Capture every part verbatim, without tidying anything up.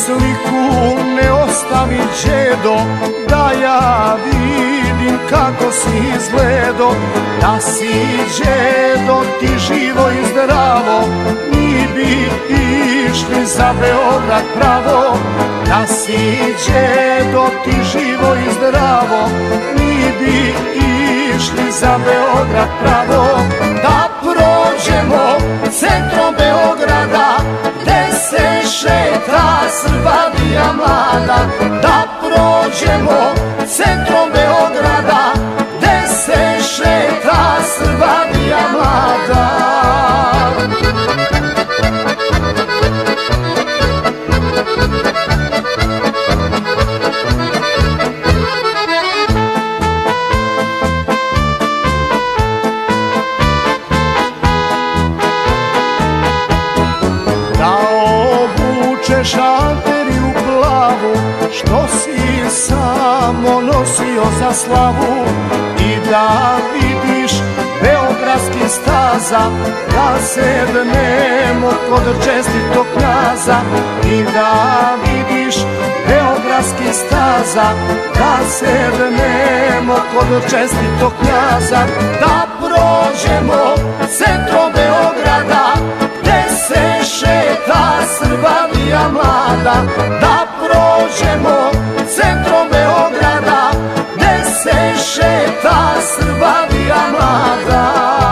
sliku ne ostavi đedo, da ja vidim kako si izgledo. Da si đedo ti živo i zdravo, mi bi išli za Beograd pravo. Da si đedo ti živo i zdravo, mi bi išli za Beograd pravo. Da prođemo centrom Beograda, gde se šeta Srbadija mlada. Da prođemo centrom Beograda, gde se šeta Srbadija mlada. Šalteri u glavu, što si samo nosio za slavu. I da vidiš beogradskih staza, da sednemo kod čestitog knjaza. I da vidiš beogradskih staza, da sednemo kod čestitog knjaza. Da prođemo centrom Beograda, gde se šeta Srbadija mlada. Da prođemo centrom Beograda, gde se šeta Srbadija mlada.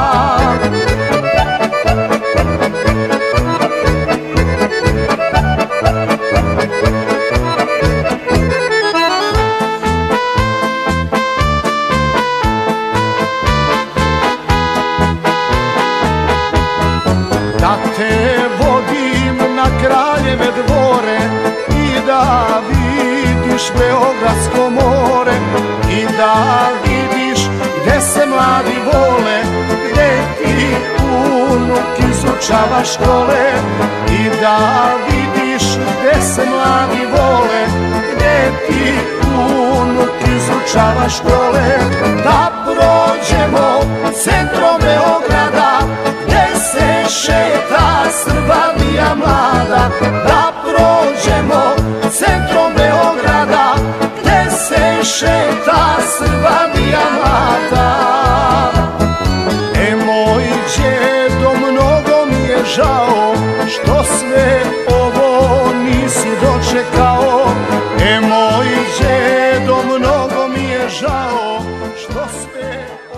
Da te vodim na Kraljeve dvore i da vidiš Beogradsko more. I da vidiš gde se mladi vole, gde ti unuk izučava škole. I da vidiš gde se mladi vole, gde ti unuk izučava škole. Da prođemo centrom Beograda, gde se šeta Srbadija mlada. Da prođemo centrom Beograda, gde se šeta Srbadija mlada. E moj đedo, mnogo mi je žao što sve ovo nisi dočekao. E moj đedo, mnogo mi je žao što sve